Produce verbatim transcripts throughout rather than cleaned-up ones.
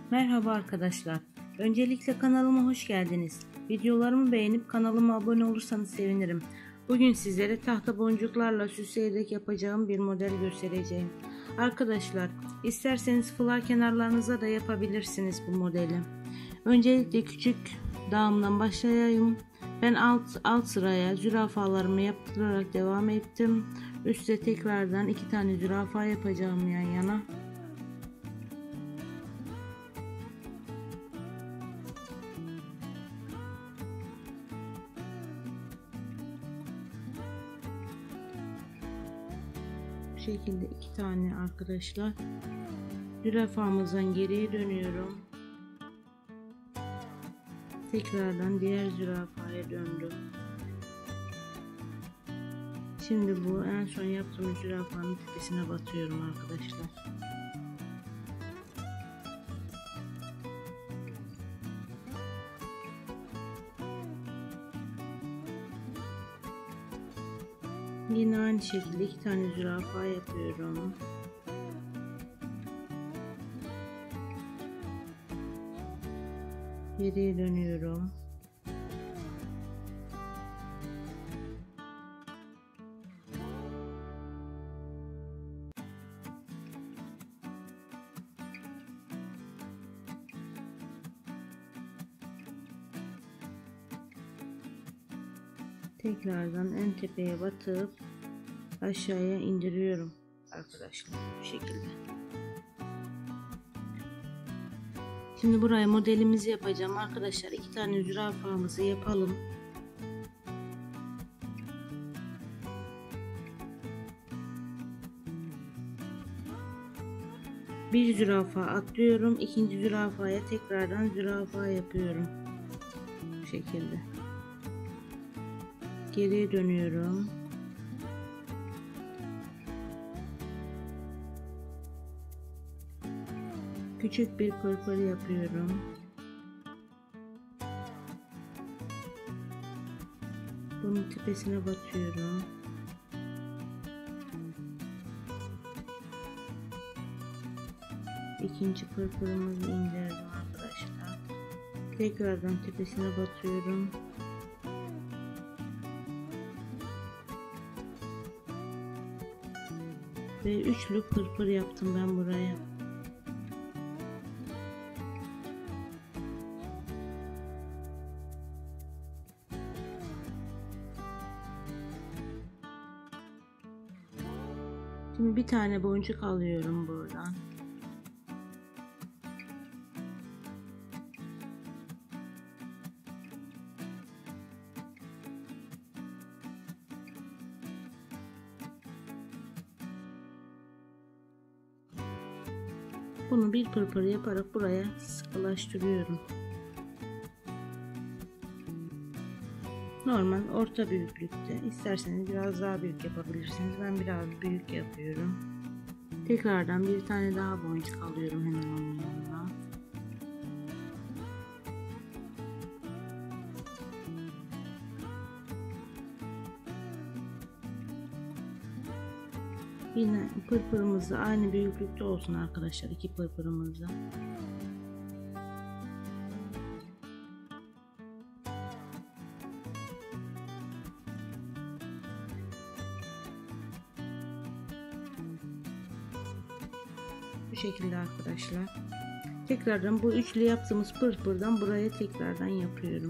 Merhaba arkadaşlar. Öncelikle kanalıma hoş geldiniz. Videolarımı beğenip kanalıma abone olursanız sevinirim. Bugün sizlere tahta boncuklarla süsleyerek yapacağım bir model göstereceğim. Arkadaşlar, isterseniz fular kenarlarınıza da yapabilirsiniz bu modeli. Öncelikle küçük dağımdan başlayayım. Ben alt, alt sıraya zürafalarımı yaptırarak devam ettim. Üste tekrardan iki tane zürafa yapacağım yan yana. Bu şekilde iki tane arkadaşlar. Zürafamızdan geriye dönüyorum. Tekrardan diğer zürafaya döndüm. Şimdi bu en son yaptığım zürafanın tepesine batıyorum arkadaşlar. Yine aynı şekilde iki tane zürafa yapıyorum. Geriye dönüyorum. Tekrardan en tepeye batıp aşağıya indiriyorum arkadaşlar, bu şekilde. Şimdi buraya modelimizi yapacağım arkadaşlar. İki tane zürafamızı yapalım. Bir zürafa atlıyorum. İkinci zürafaya tekrardan zürafa yapıyorum. Bu şekilde. Geriye dönüyorum. Küçük bir pırpır yapıyorum. Bunun tepesine batıyorum. İkinci pırpırımızı indirdim arkadaşlar. Tekrardan tepesine batıyorum. Ve üçlü pırpır yaptım ben buraya. Şimdi bir tane boncuk alıyorum buradan. Bunu bir pırpır yaparak buraya sıkılaştırıyorum. Normal orta büyüklükte. İsterseniz biraz daha büyük yapabilirsiniz. Ben biraz büyük yapıyorum. Tekrardan bir tane daha boncuk alıyorum hemen onun yanına. Yine pırpırımız da aynı büyüklükte olsun arkadaşlar. İki pırpırımız da. Bu şekilde arkadaşlar. Tekrardan bu üçlü yaptığımız pırpırdan buraya tekrardan yapıyorum.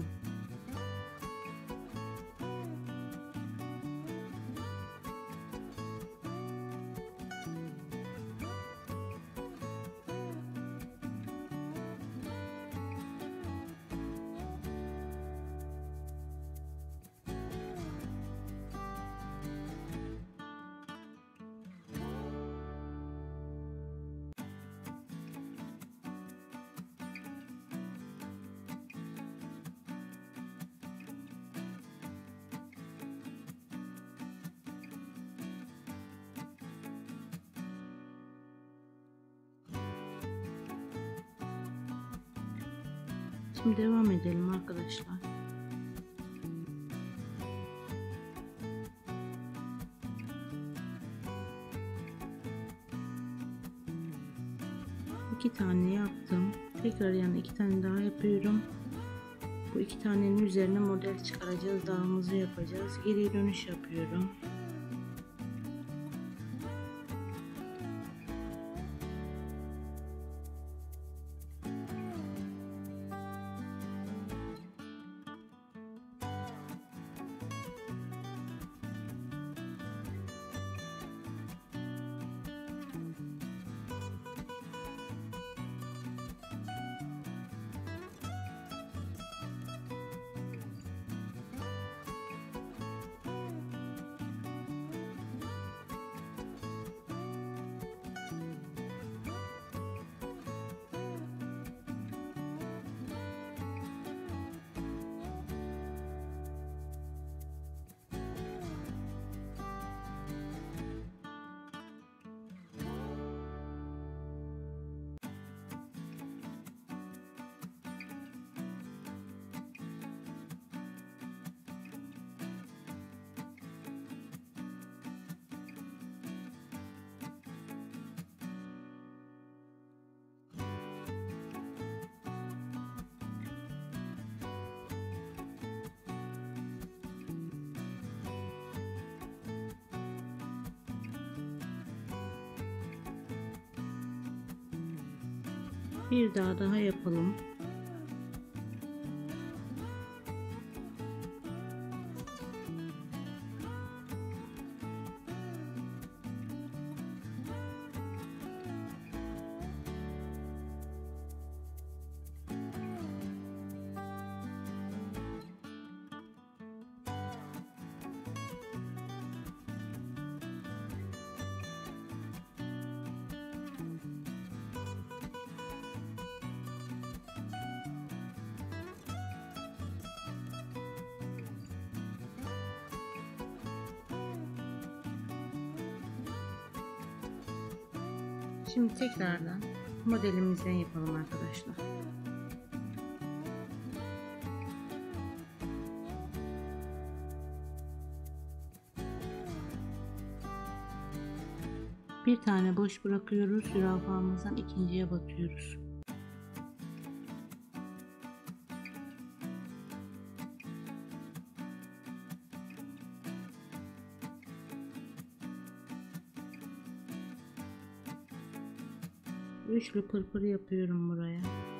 Şimdi devam edelim arkadaşlar. İki tane yaptım. Tekrar yanına iki tane daha yapıyorum. Bu iki tanenin üzerine model çıkaracağız. Dağımızı yapacağız. Geri dönüş yapıyorum. Bir daha daha yapalım. Şimdi tekrardan modelimizden yapalım arkadaşlar. Bir tane boş bırakıyoruz. Zürafamızdan ikinciye batıyoruz. Üçlü pırpır yapıyorum buraya.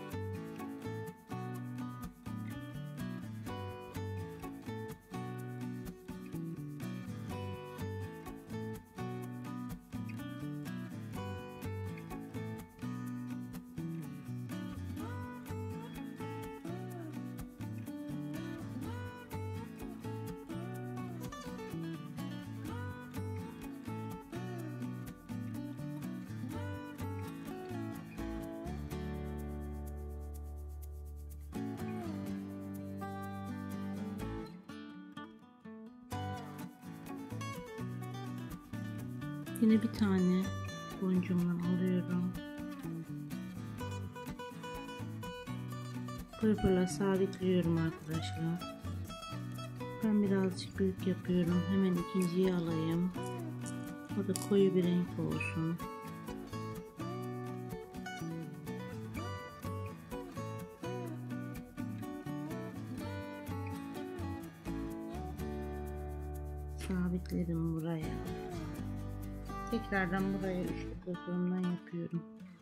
Yine bir tane boncuğumdan alıyorum. Pırpırla sabitliyorum arkadaşlar. Ben birazcık büyük yapıyorum. Hemen ikinciyi alayım. O da koyu bir renk olsun. Sabitledim buraya. Tekrardan buraya üçlü pırpırımdan yapıyorum.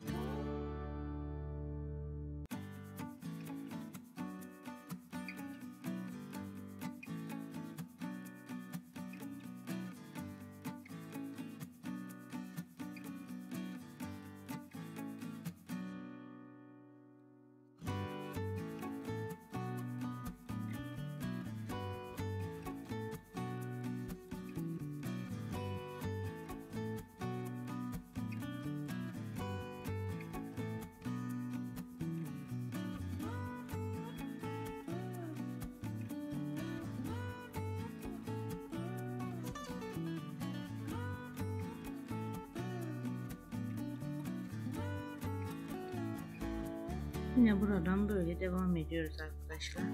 Yine buradan böyle devam ediyoruz arkadaşlar.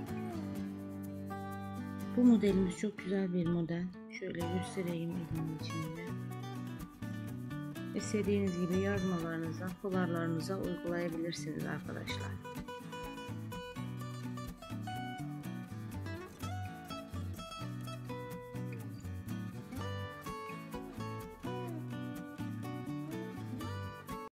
Bu modelimiz çok güzel bir model. Şöyle göstereyim elimin içinde. istediğiniz gibi yazmalarınıza, fularlarınıza uygulayabilirsiniz arkadaşlar.